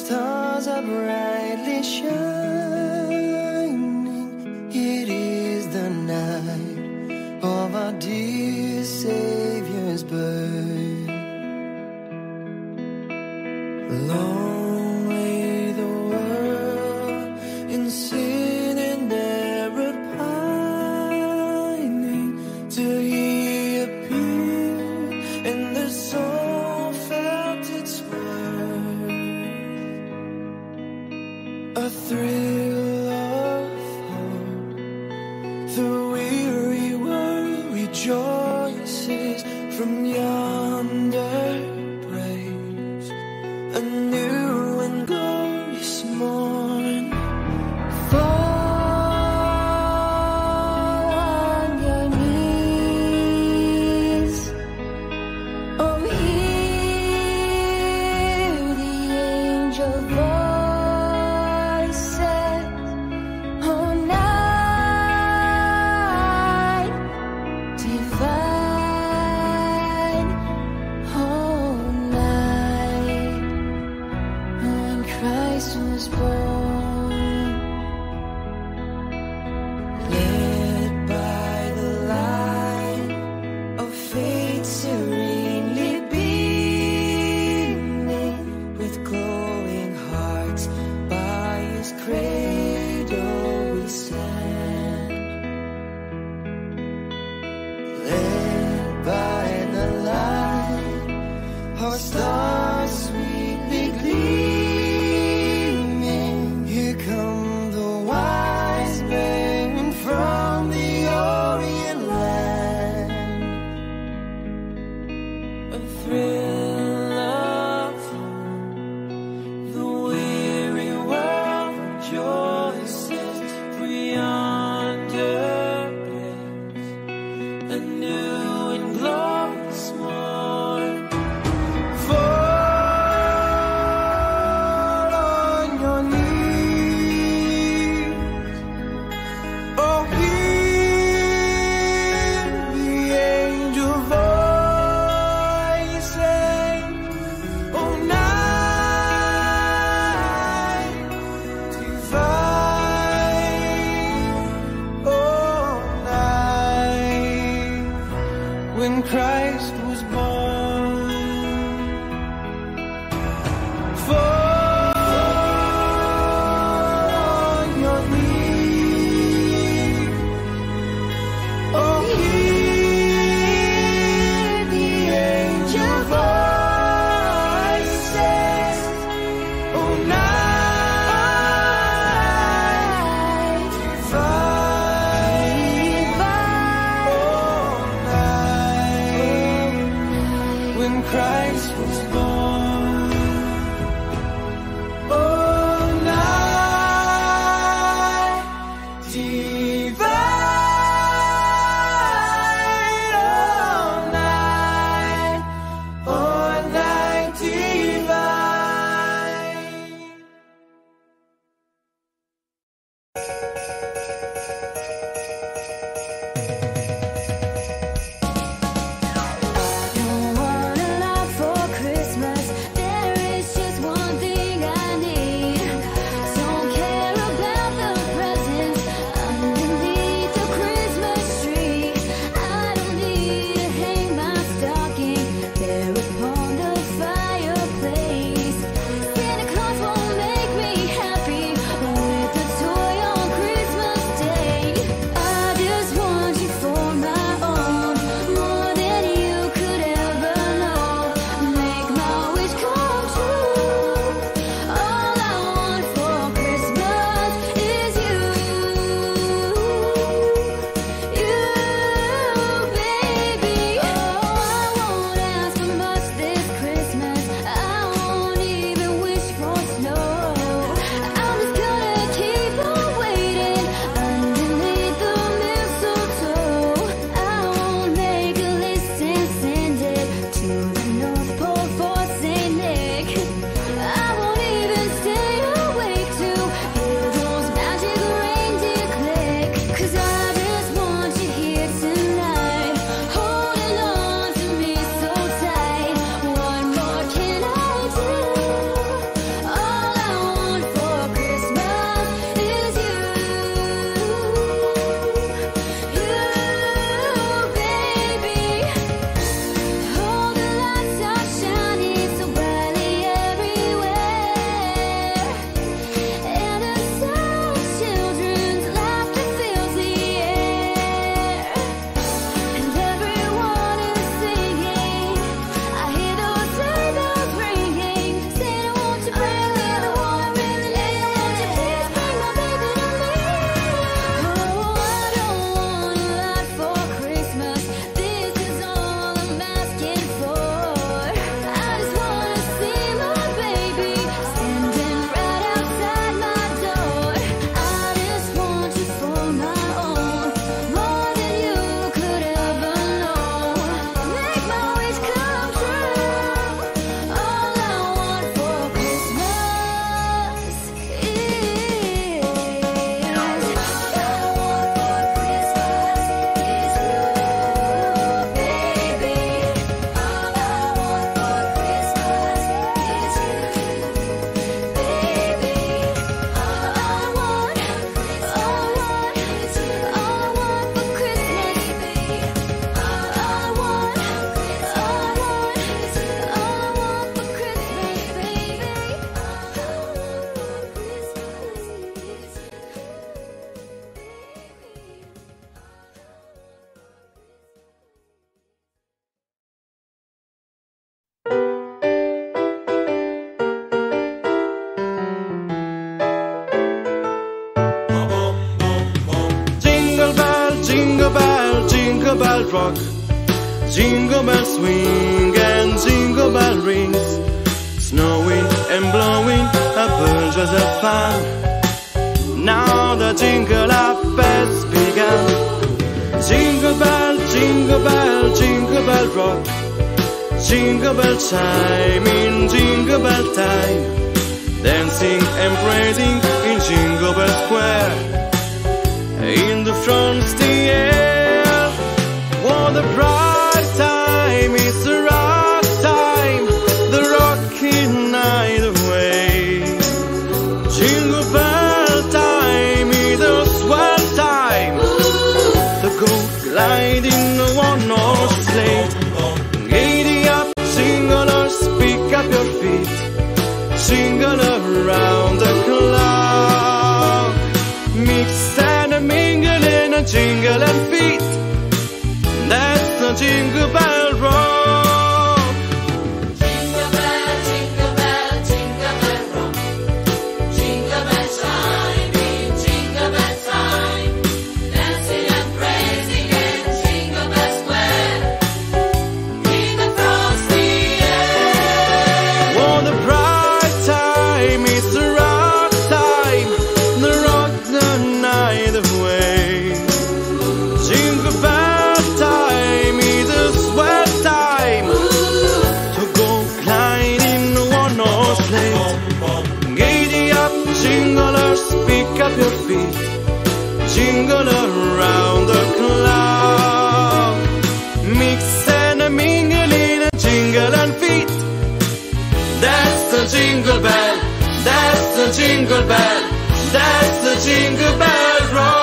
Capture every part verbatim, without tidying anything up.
stars are brightly shining. It is the night of our dear Savior's birth. Long lay the world in sin and error pining, till He appeared and the soul felt its worth. A thrill of hope, the weary world rejoices from yonder praise. A new and glorious morn. Fall on your knees, oh, hear the angel voices. Oh, night divine, oh, night when Christ was born. Led by the light of faith serenely beaming, with glowing hearts by His cradle we stand. Led by the light of stars sweetly gleaming, rock. Jingle bells swing and jingle bell rings, snowing and blowing a bunches of fun. Now the jingle up has begun. Jingle bell, jingle bell, jingle bell rock. Jingle bell chime in jingle bell time, dancing and praising in Jingle Bell Square. In the front's the air, what a bright time, it's a rock time, the rocking night away. Jingle bell time is a swell time, to go gliding one horse sleigh. Giddy up, jinglers, pick up your feet, jingle around the clock. Mix and a mingle in a jingle and feet, that's the Jingle Bell Rock. Jingle bell, jingle bell, jingle bell rock. Jingle bell chime in jingle bell time, dancing and praising in Jingle Bell Square. In the frosty air, What a bright time, it's a rock time, the rock the night away. Jingle bell time is a swell time, to go gliding one horse sleigh. Giddy up, jinglers, pick up your feet, jingle around the clock. Mix and a mingle in a jingle and feet, that's the Jingle Bell, that's the Jingle Bell, that's the Jingle Bell Rock.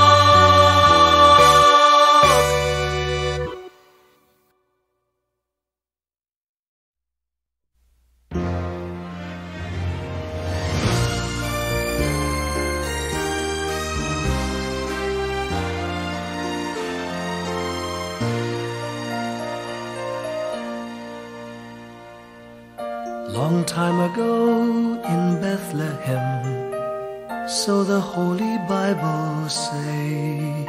Long time ago in Bethlehem, so the Holy Bible say,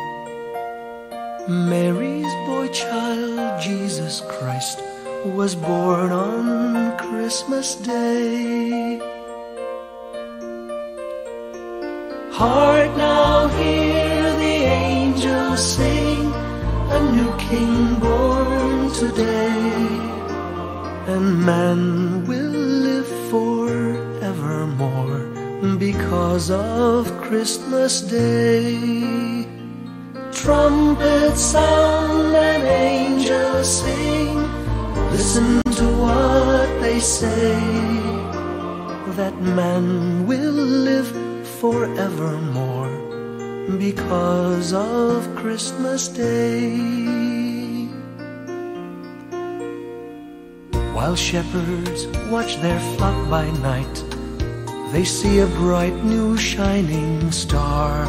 Mary's boy child, Jesus Christ, was born on Christmas Day. Hark now, hear the angels sing, a new King born today, and man will live forevermore because of Christmas Day. Trumpets sound and angels sing, listen to what they say, that man will live forevermore because of Christmas Day. While shepherds watch their flock by night, they see a bright new shining star.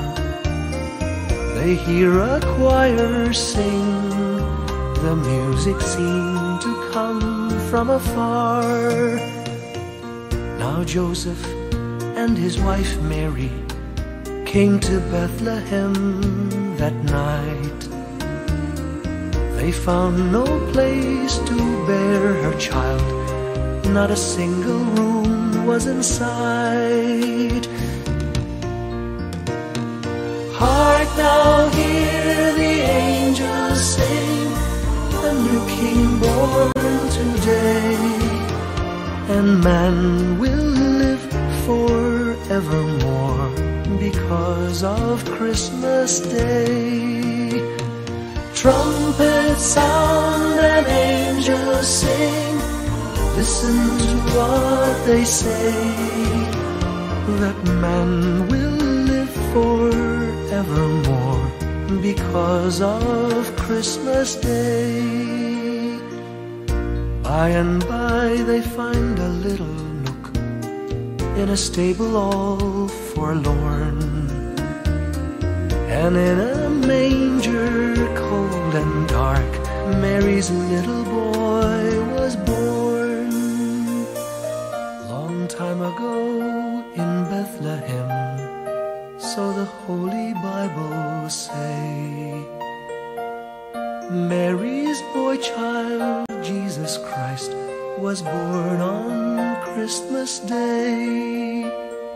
They hear a choir sing, the music seemed to come from afar. Now Joseph and his wife Mary came to Bethlehem that night. They found no place to bear her child, not a single room was in sight. Hark now, hear the angels sing, a new King born today, and man will live forevermore because of Christmas Day. Trumpets sound and angels sing, listen to what they say, that man will live forevermore because of Christmas Day. By and by they find a little nook in a stable all forlorn, and in a manger cold and dark, Mary's little boy was born. Long time ago in Bethlehem, so the Holy Bible say, child, Jesus Christ, was born on Christmas Day.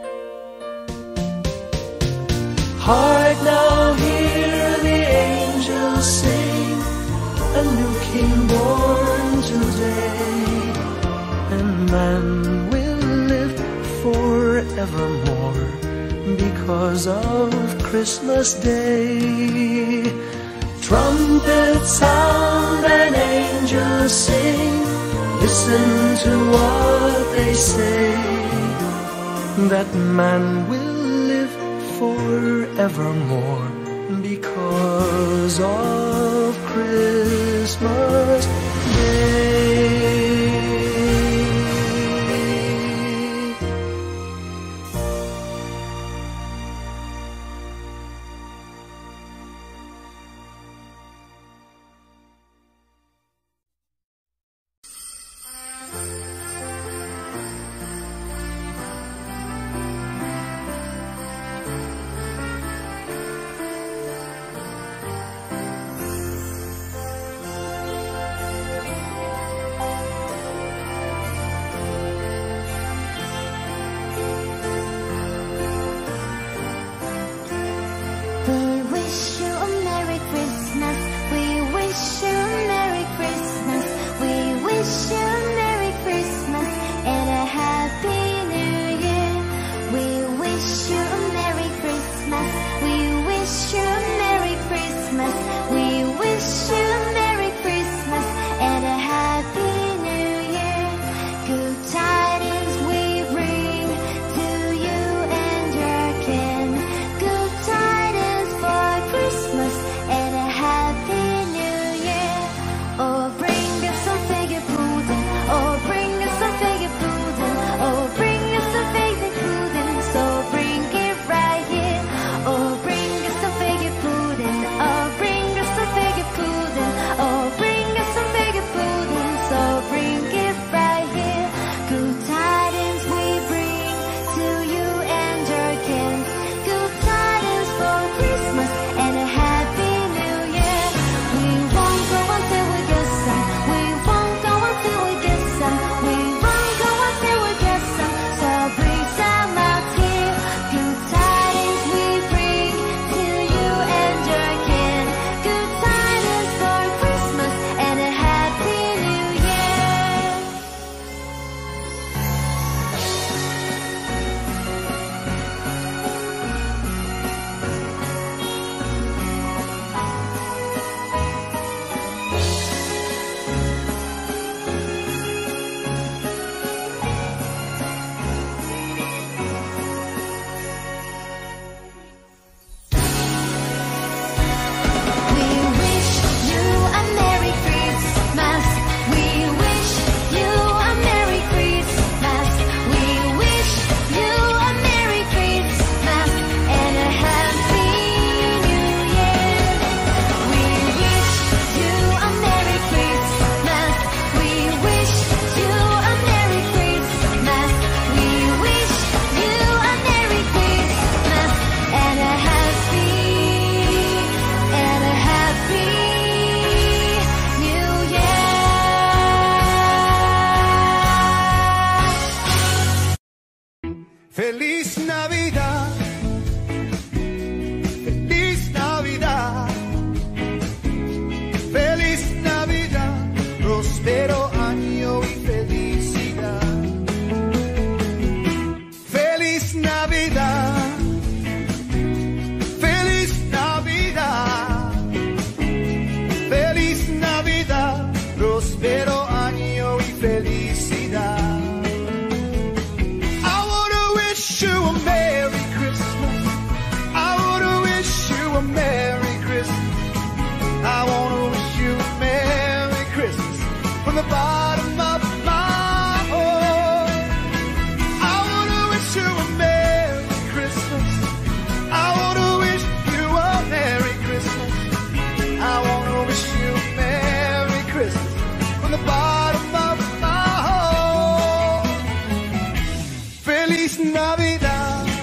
Hark now, hear the angels sing, a new King born today, and man will live forevermore because of Christmas Day. Trumpets sound and angels sing, listen to what they say, that man will live forevermore because of Christmas Day. Feliz Navidad, feliz Navidad, feliz Navidad, próspero año y felicidad. Feliz Navidad, feliz Navidad, feliz Navidad, próspero año y felicidad. You a Merry Christmas. I wanna wish you a Merry Christmas. I wanna wish you a Merry Christmas from the bottom of my heart. I wanna wish you a Merry Christmas. I wanna wish you a Merry Christmas. I wanna wish you a Merry Christmas from the bottom of my heart. Feliz Navidad.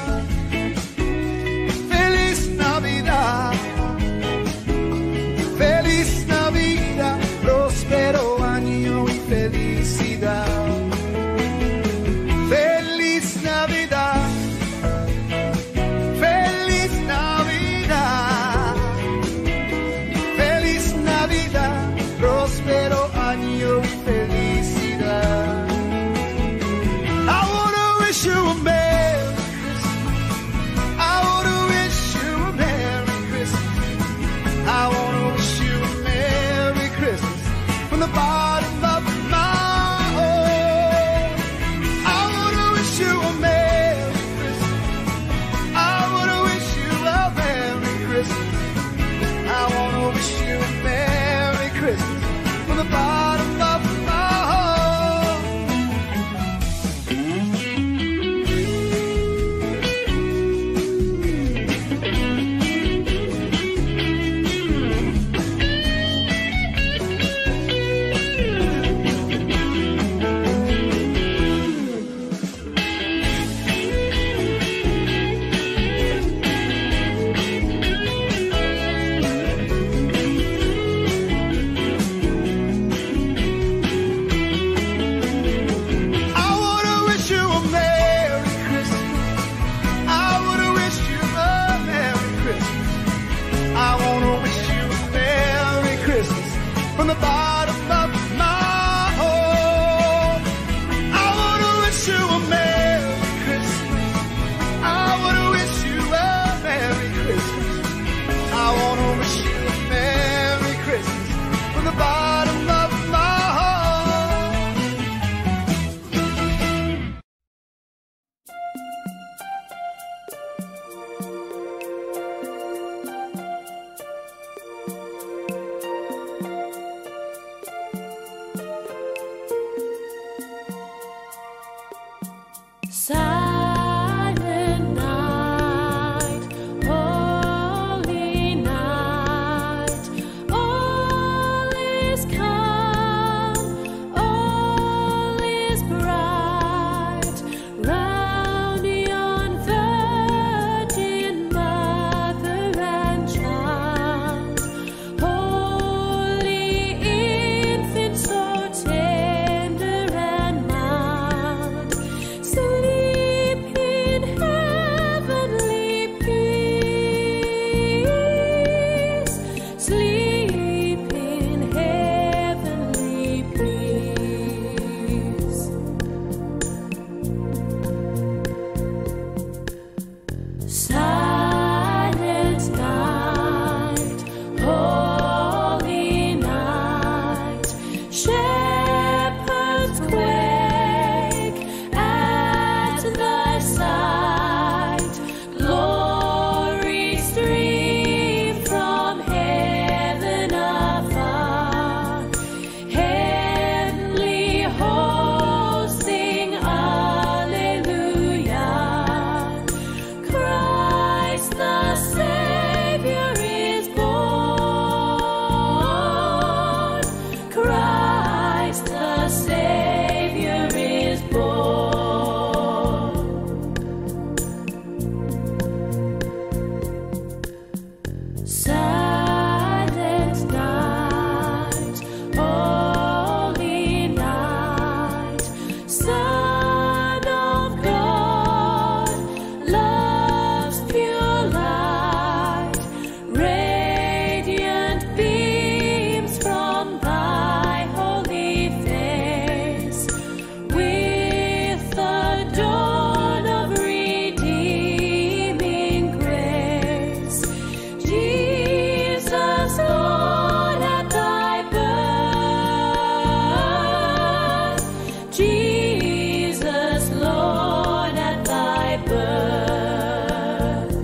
birth.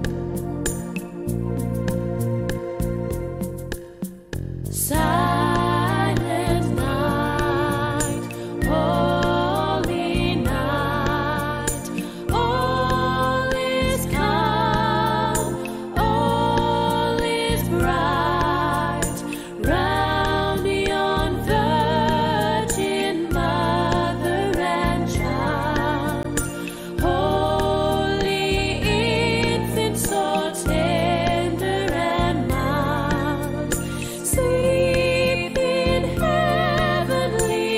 Silent night, holy night, all is calm, all is bright, round yon Virgin Mother and Child, holy infant, so tender and mild, sleep in heavenly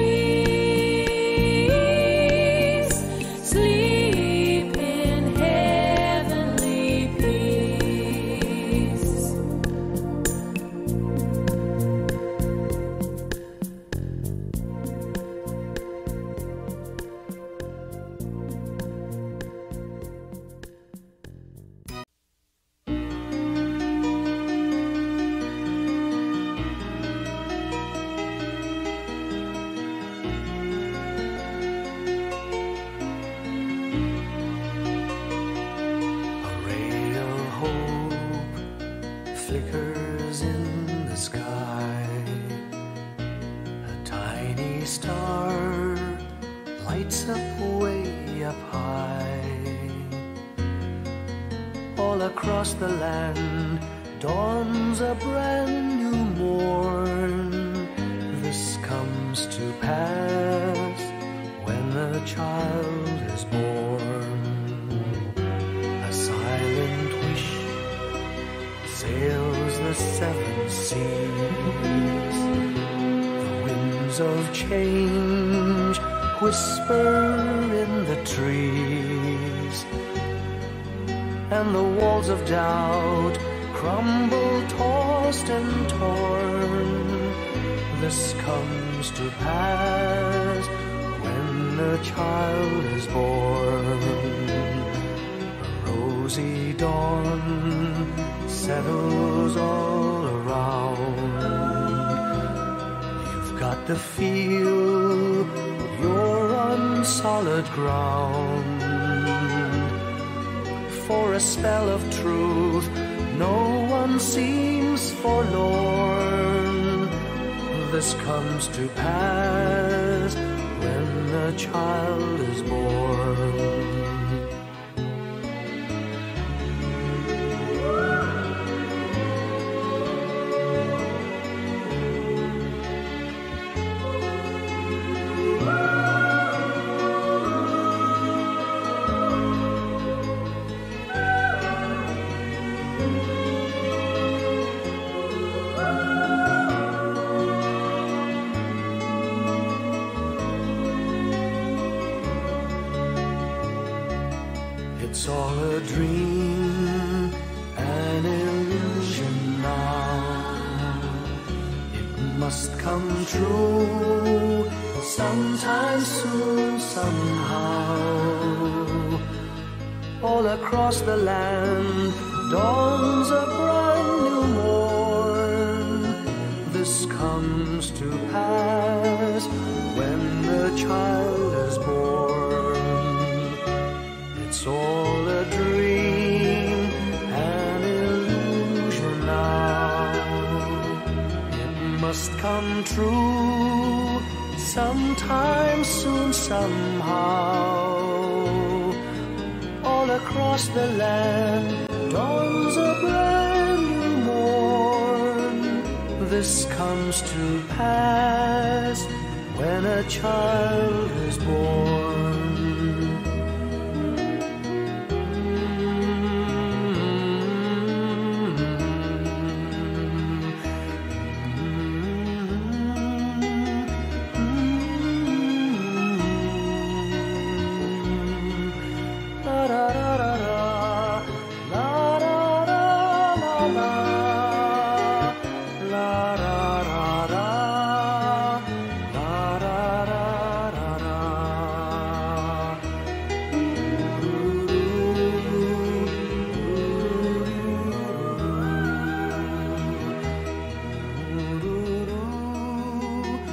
peace, sleep in heavenly peace. A ray of hope flickers in the sky. A tiny star lights up way up high. All across the land dawns a brand new morn. This comes to pass when the child is born. A silent wish sails the seven seas. The winds of change whisper in the trees, and the walls of doubt crumble, tossed and torn. This comes to pass when the child is born. A rosy dawn settles all around. You've got the feel you're on solid ground. For a spell of truth, no one seems forlorn. This comes to pass when the child is born. It's all a dream, an illusion now. It must come true sometime soon, somehow. All across the land dawns a brand new morn. This comes to pass when the child is born. It's all a dream, an illusion now. It must come true sometime soon, somehow. All across the land dawns a brand new morn. This comes to pass when a child is born.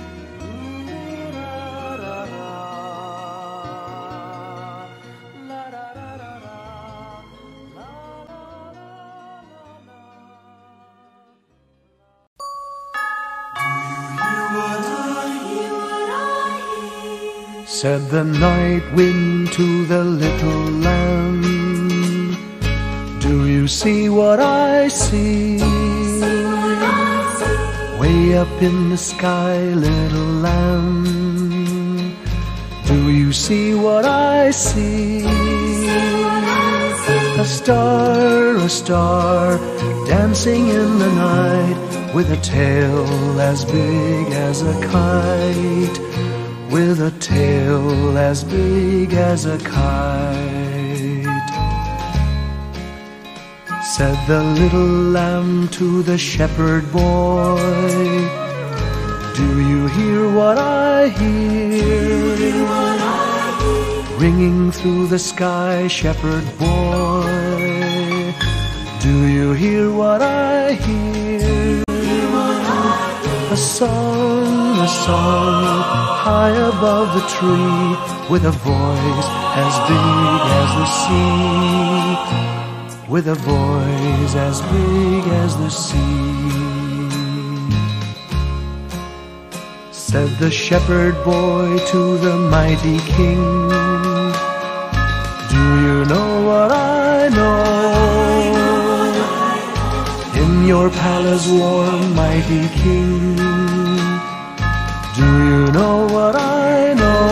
La Said the night wind to the little lamb, do you see what I see? Way up in the sky, little lamb, do you see what I see? A star, a star, dancing in the night, with a tail as big as a kite, with a tail as big as a kite. Said the little lamb to the shepherd boy, do you hear what I hear? Ringing through the sky, shepherd boy, do you hear what I hear? A song, a song, high above the tree, with a voice as big as the sea, with a voice as big as the sea. Said the shepherd boy to the mighty king, do you know what I know? In your palace warm, mighty king, do you know what I know?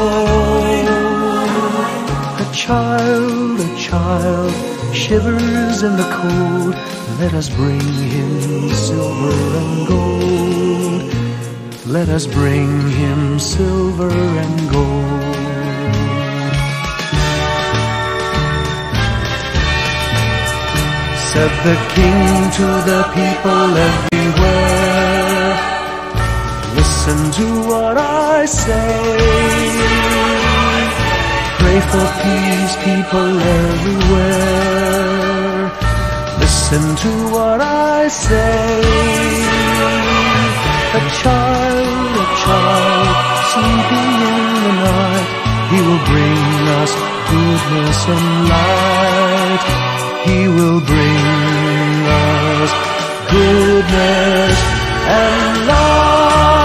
A child, a child, shivers in the cold, let us bring him silver and gold. Let us bring him silver and gold. Said the king to the people everywhere, listen to what I say. Pray for peace, people everywhere. Listen to what I say. A child, a child, sleeping in the night, he will bring us goodness and light. He will bring us goodness and light.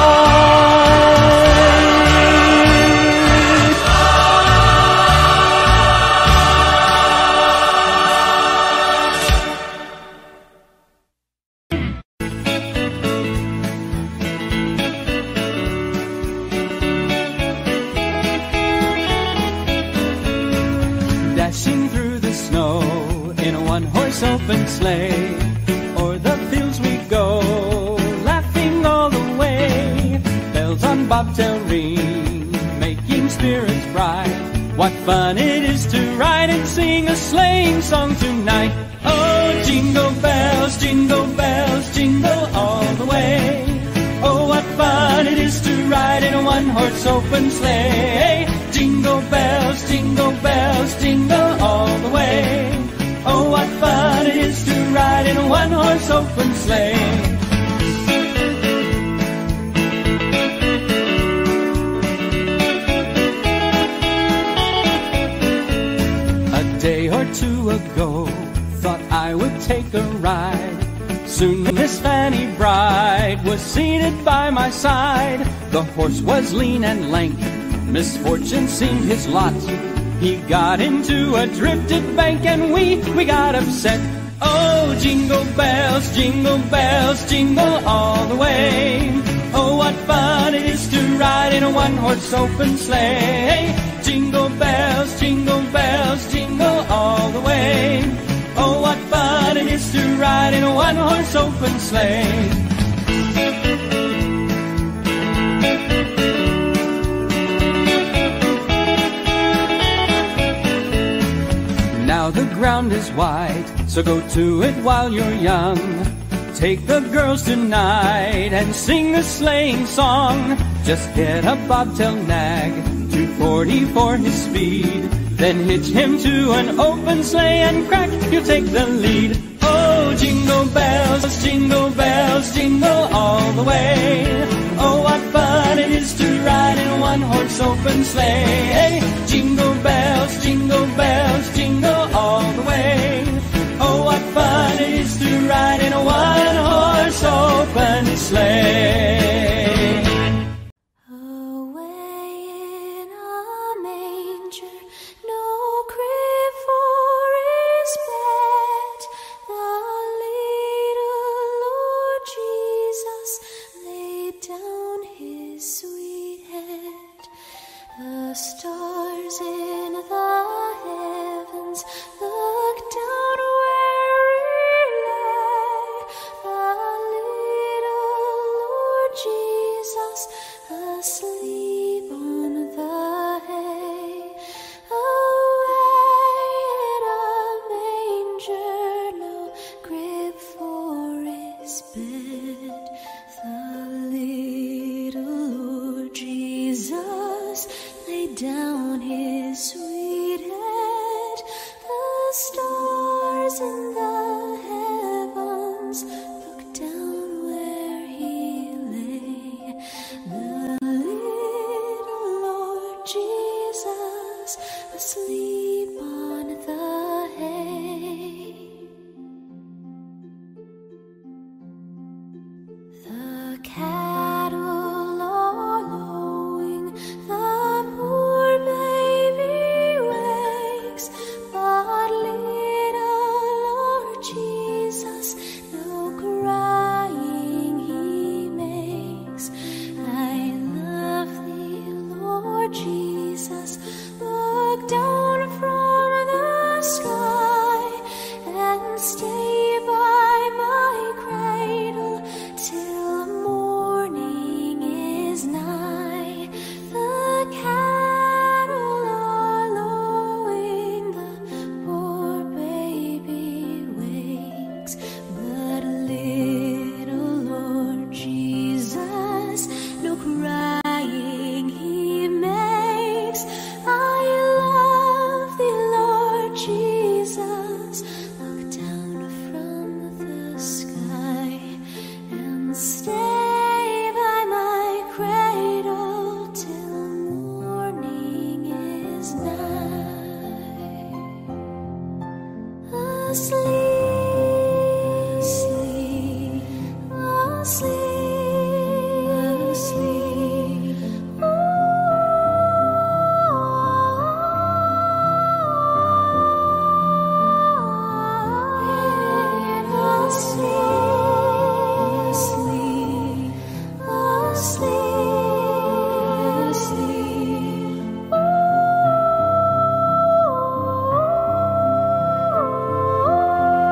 Dashing through the snow in a one-horse open sleigh, o'er the fields we go, laughing all the way. Bells on bobtail ring, making spirits bright. What fun it is to ride and sing a sleighing song tonight. Oh, jingle bells, jingle bells, jingle all the way. Oh, what fun it is to ride in a one-horse open sleigh. Jingle bells, jingle bells, jingle all the way. Oh, what fun it is to ride in a one-horse open sleigh. A day or two ago, thought I would take a ride. Soon Miss Fanny Bride was seated by my side. The horse was lean and lank, misfortune seemed his lot. He got into a drifted bank and we, we got upset. Oh, jingle bells, jingle bells, jingle all the way. Oh, what fun it is to ride in a one-horse open sleigh. Jingle bells, jingle bells, jingle all the way. Oh, what fun it is to ride in a one-horse open sleigh. Now the ground is wide, so go to it while you're young. Take the girls tonight and sing a sleighing song. Just get a bobtail nag, two forty for his speed. Then hitch him to an open sleigh and crack, you'll take the lead. Oh, jingle bells, jingle bells, jingle all the way. Oh, what fun it is to ride in a one-horse open sleigh. Jingle bells, jingle bells, jingle all the way. Oh, what fun it is to ride in a one-horse open sleigh. Away in a Asleep.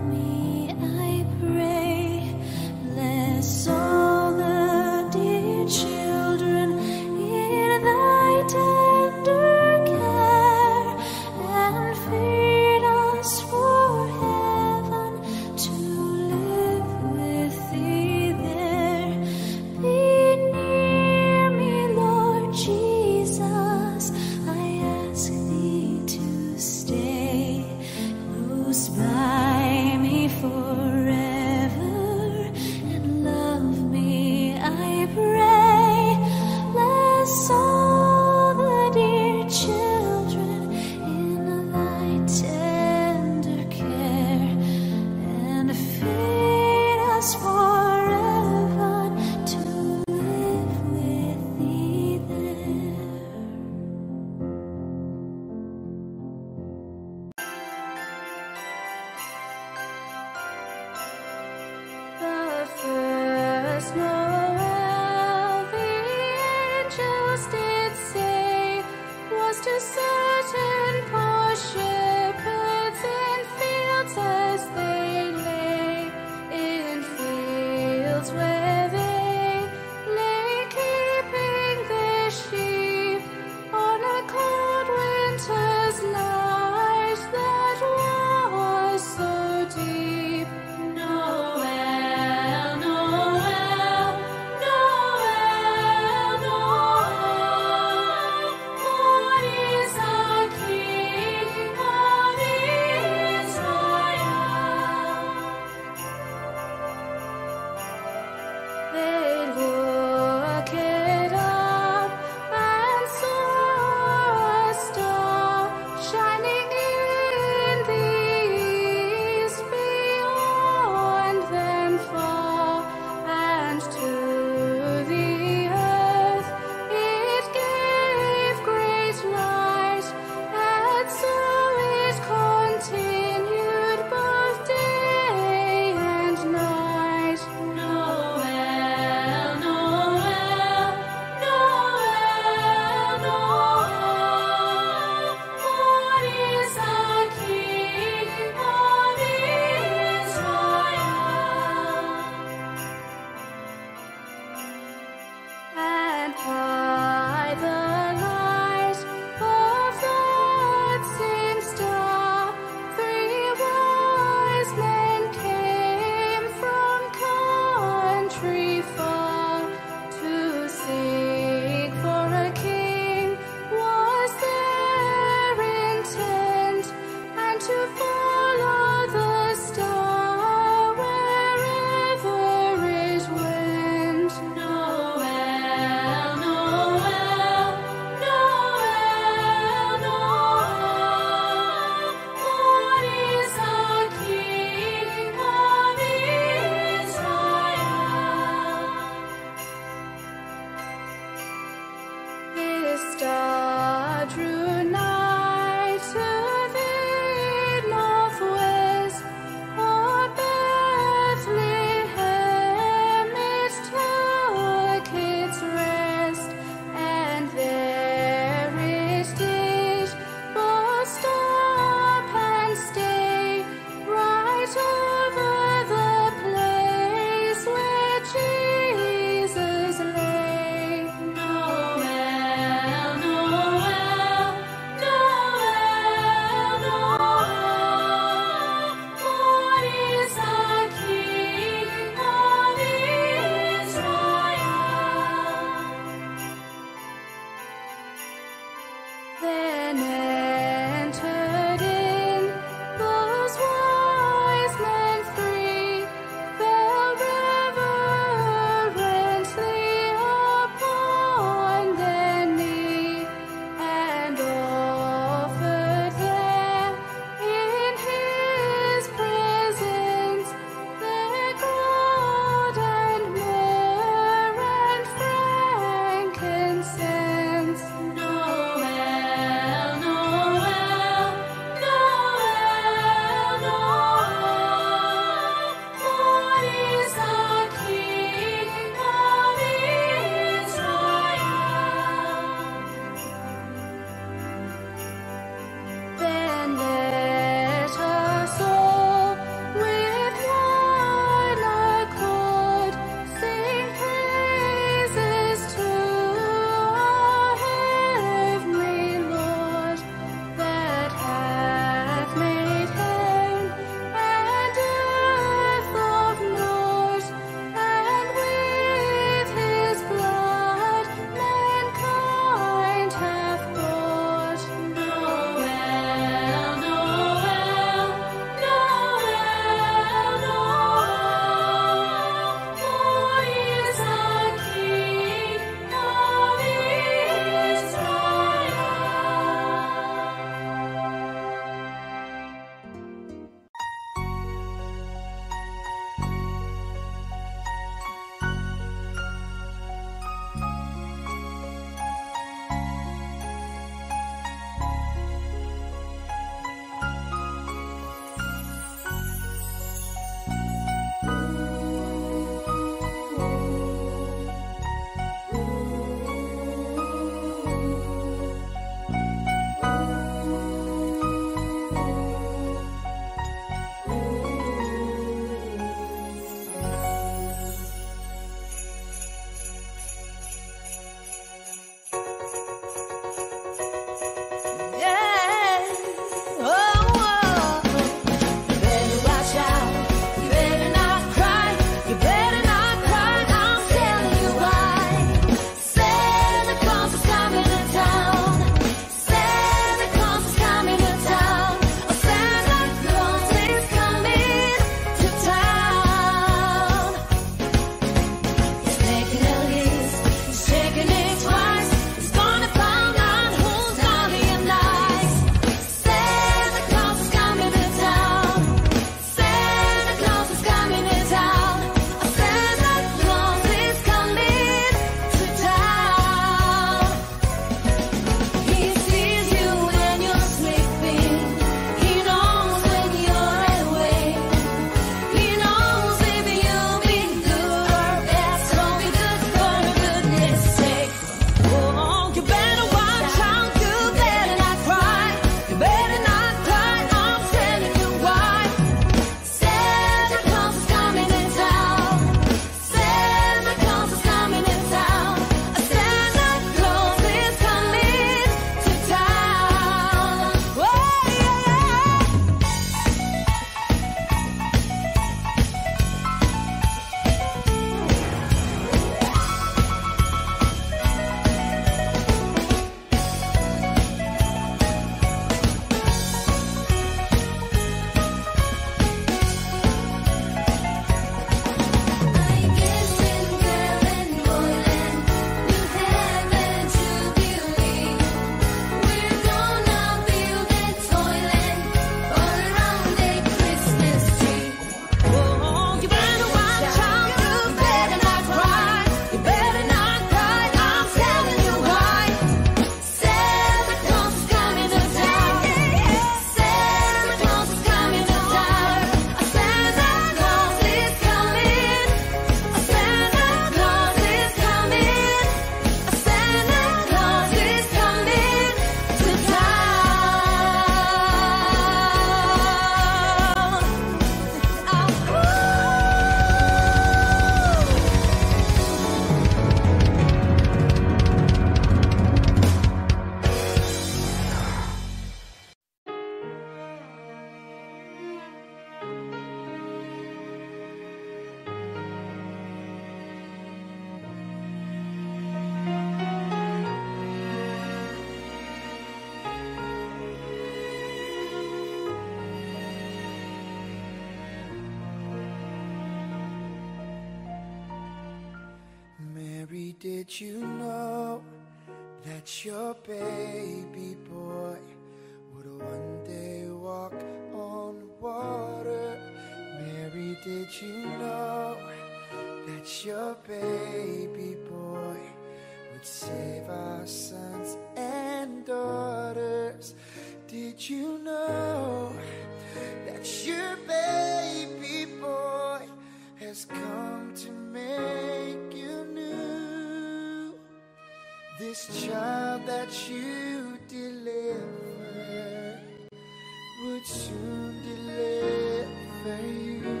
did you know that your baby boy would one day walk on water? Mary, did you know that your baby boy would save our sons and daughters? Did you know that your baby boy has come to make you new? This child that you delivered would soon deliver you.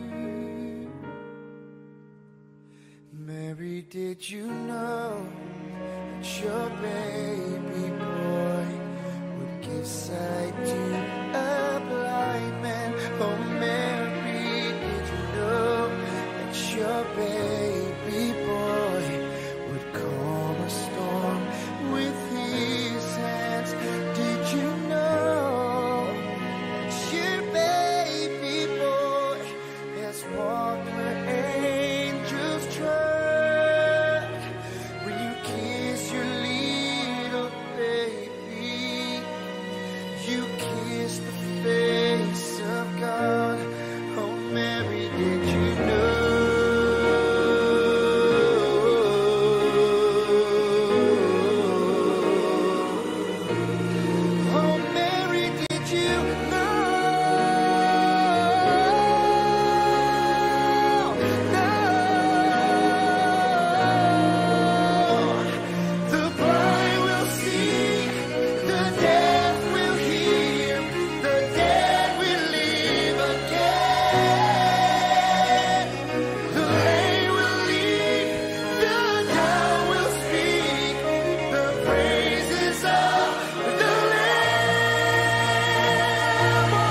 Mary, did you know that your baby boy would give sight to a blind man? Oh, Mary, did you know that your baby boy would calm a storm with his hands? Did you know that your baby boy has walked where angels trod? When you kiss your little baby, you kiss the face of God. Oh, Mary, did you know? Oh, Mary, did you know? No. The blind will see, the deaf will hear, the dead will live again. The lame will leap, the dumb will speak, the praises of the Lamb. Oh,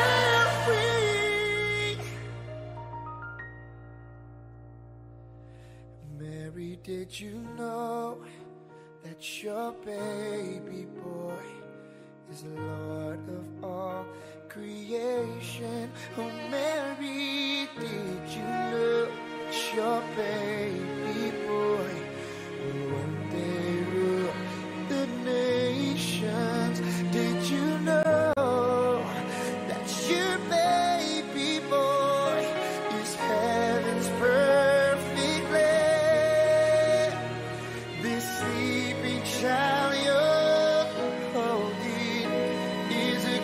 Mary. Mary, did you know that your baby boy is Lord of all creation? Oh, Mary, did you know that your baby boy will one day rule the nations? Did you know that your baby boy is heaven's perfect lamb? This sleeping child you're holding is a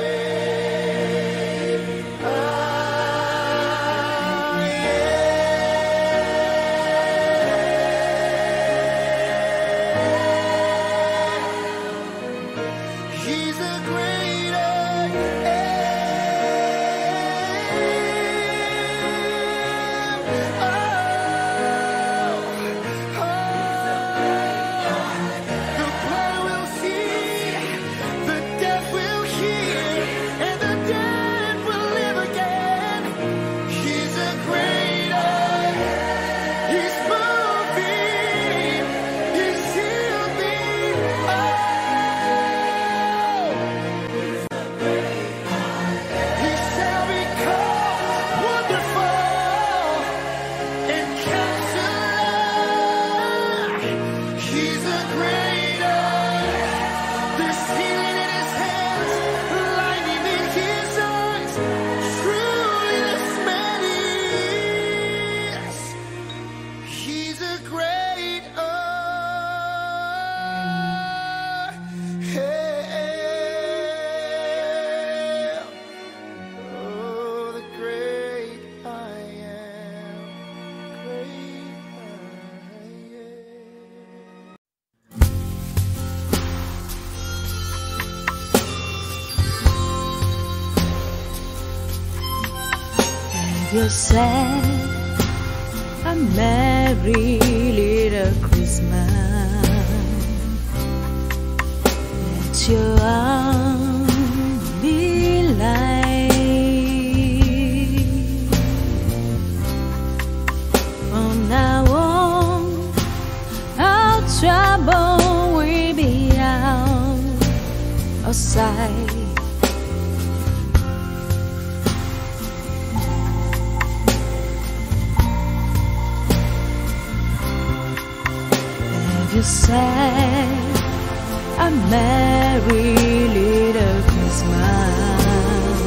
great I am. He's a great I am. Oh, oh. The blind will see, the deaf will hear, and the dead will live again. He's a great I am. He's moving, he's healing. Oh, he shall be called Wonderful and Counselor. He's a great I am. There's healing in his hands, lightning in his eyes. Truly this man is. He's a great I am. Oh, the great I am. Great I Have yourself a merry little Christmas. Let your arms be light. From now on, our trouble will be out of sight. said a merry little Christmas.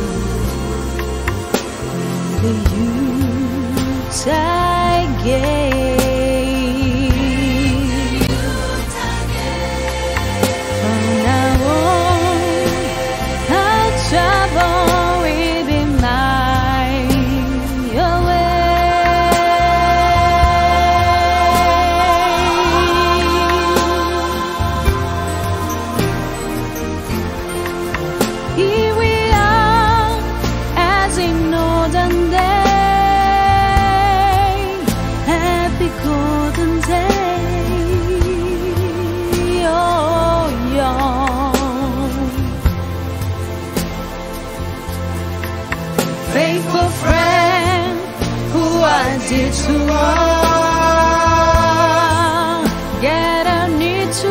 When the Yuletide gave, from now on our trouble will be mine away. Here we are, as in olden days, happy golden day, oh young. Faithful friend, who I did to all, get a need to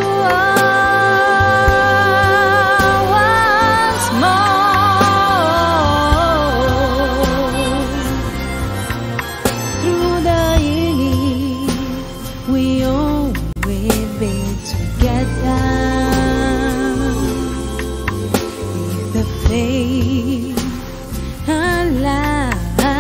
all once more. Through the years, we always be together. With the faith alive.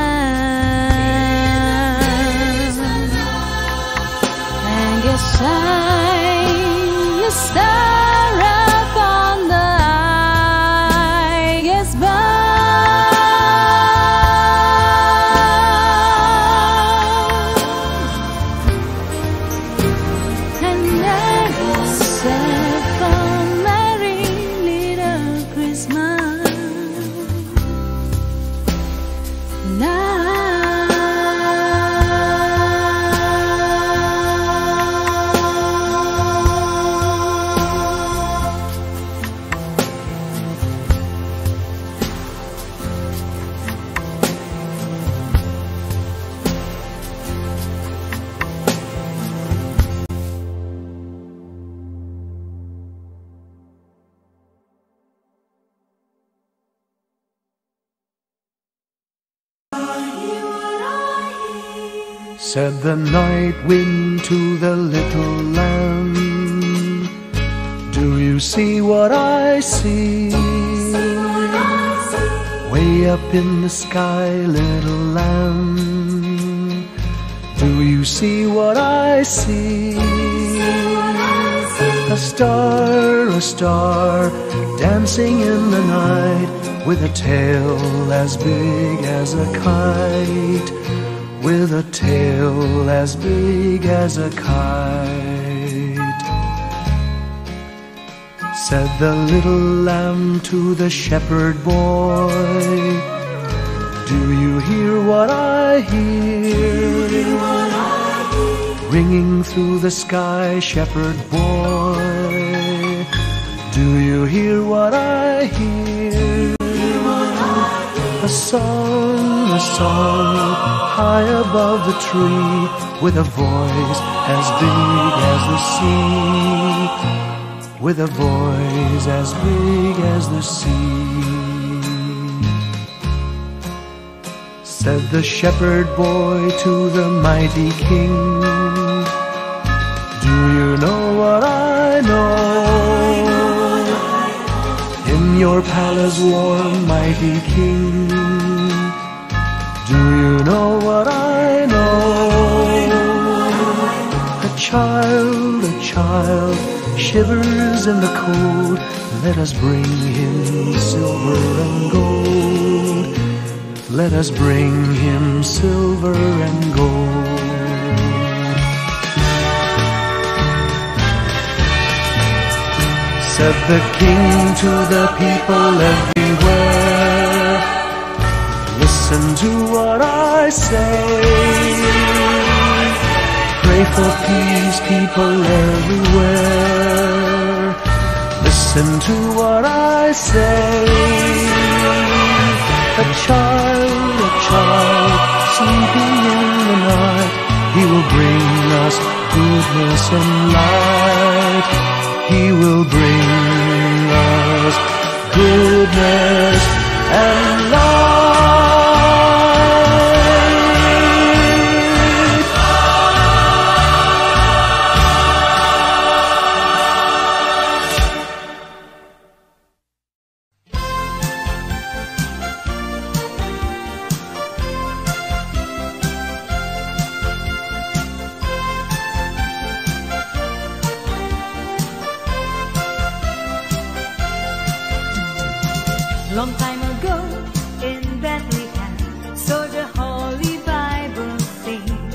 And you shine your star upon the highest bough. And never said for merry little Christmas. Said the night wind to the little lamb, do you see what I see? Way up in the sky, little lamb, do you see what I see? A star, a star, dancing in the night, with a tail as big as a kite, with a tail as big as a kite. Said the little lamb to the shepherd boy, do you hear what I hear? Ringing through the sky, shepherd boy, do you hear what I hear? A song, a song, high above the tree, with a voice as big as the sea, with a voice as big as the sea. Said the shepherd boy to the mighty king, do you know what I know? In your palace warm, mighty king, do you know what I know? A child, a child, shivers in the cold, let us bring him silver and gold. Let us bring him silver and gold. Said the king to the people everywhere, listen to what I say. Pray for peace, people everywhere, listen to what I say. A child, a child, sleeping in the night, he will bring us goodness and light. He will bring us goodness and light. Long time ago in Bethlehem, so the Holy Bible sings,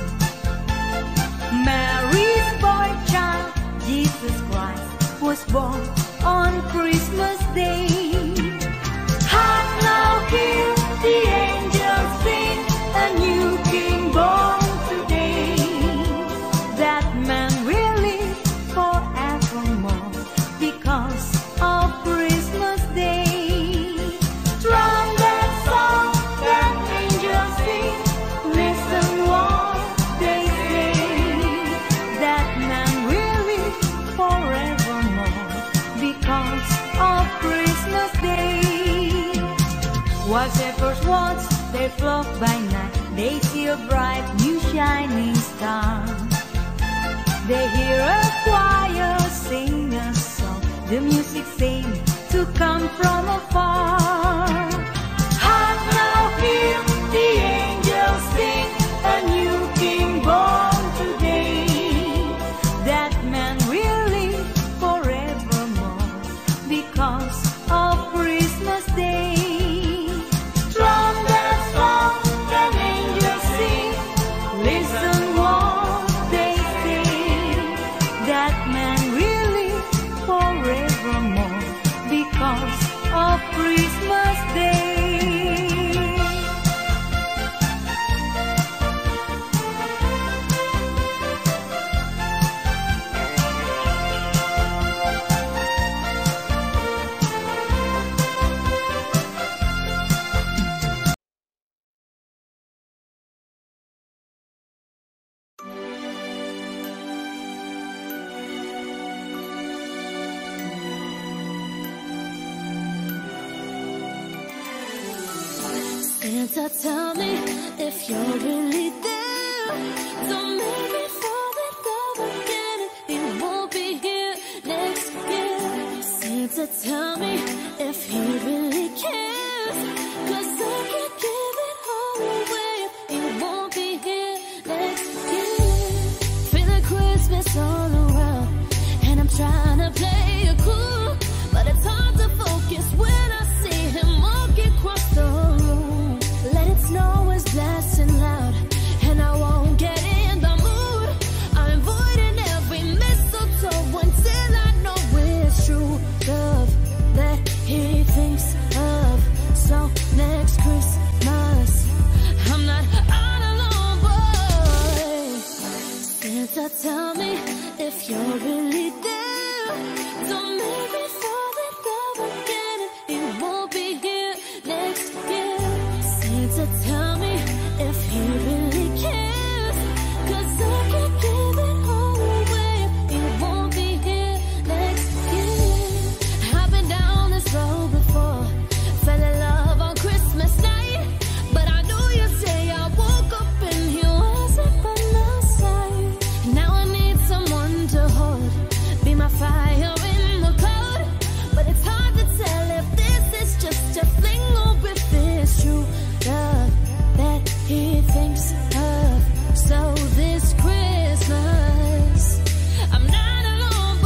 Mary's boy child, Jesus Christ, was born on Christmas Day. Hark now, hear the angels sing, a new king born today. That man will live forevermore because of Christmas Day. From that song that angels sing, listen what they say. That man will live forevermore because of Christmas Day. While shepherds watch their flock by night, they see a bright new shining star. They hear a choir sing a song, the music seems to come from afar. Hark now, hear the angels sing, a new king born today. That man will live forevermore because of Christmas Day. From that song that angels sing, listen what they say. That man will live forevermore because of Christmas Day. Santa, tell me if you're really there. Don't make me fall in love again. It won't be here next year. Santa, tell me if he really cares, 'cause I can't give it all away. It won't be here next year. Feeling Christmas all around, and I'm trying to play it cool, but it's hard to focus when I see him walk across the room. Let it snow is blasting loud, and I won't get in the mood. I'm avoiding every mistletoe until I know it's true love that he thinks of. So next Christmas, I'm not all alone, boy. Santa, tell me if you're really there. Don't make me fall in love again. It won't be here next year. Santa, tell me if he really cares, 'cause I can't give it all away. It won't be here next year. I've been down this road before, fell in love on Christmas night, but I knew you'd say I woke up and he wasn't by my side. Now I need someone to hold, be my fire in the cold, but it's hard to tell if this is just a fling or if it's true love that he thinks of. So this Christmas, I'm not alone,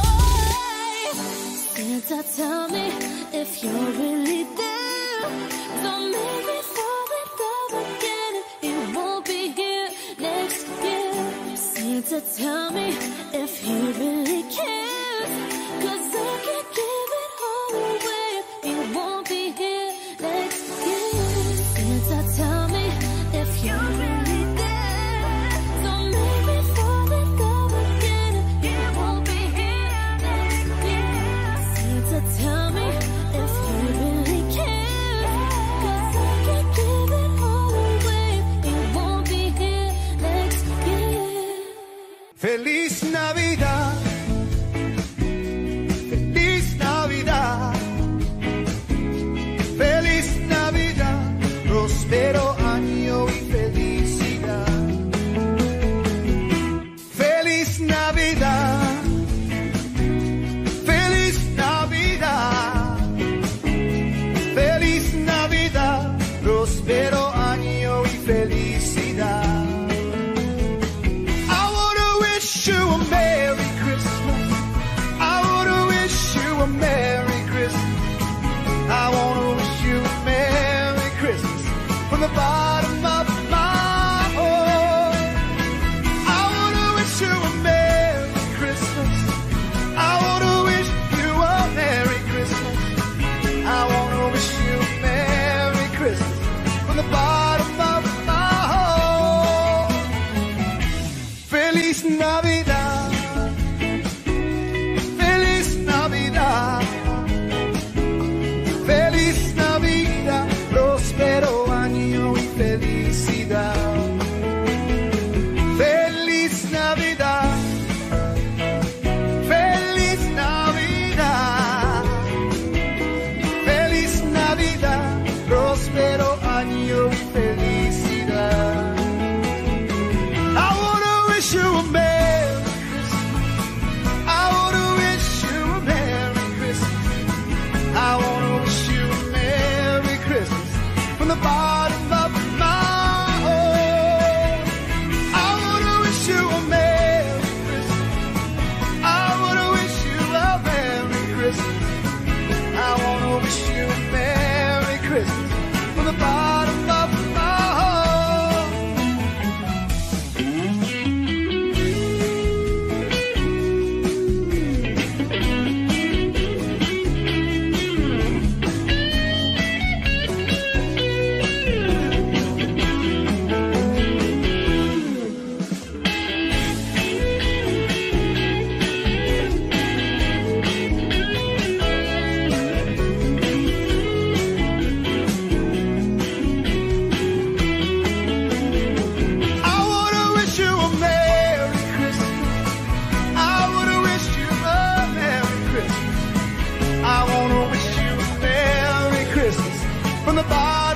boy. Santa, tell me if you're really there. Don't make me fall in love again. It won't be here next year. Santa, tell me if he really cares, 'cause I can't give it all away. It won't be here next year. Santa, tell me if you're really there. Don't make me fall in love again. It won't be here next year. Santa, tell me if he really cares, 'cause I can't give it all away. It won't be here next year. Feliz Navidad, feliz Navidad, feliz Navidad, próspero año y felicidad. Feliz Navidad, feliz Navidad, feliz Navidad, próspero año y felicidad. I wanna wish you a Merry Christmas. I wanna wish you a Merry Christmas. I wanna wish Christmas from the bottom of my heart. From the bottom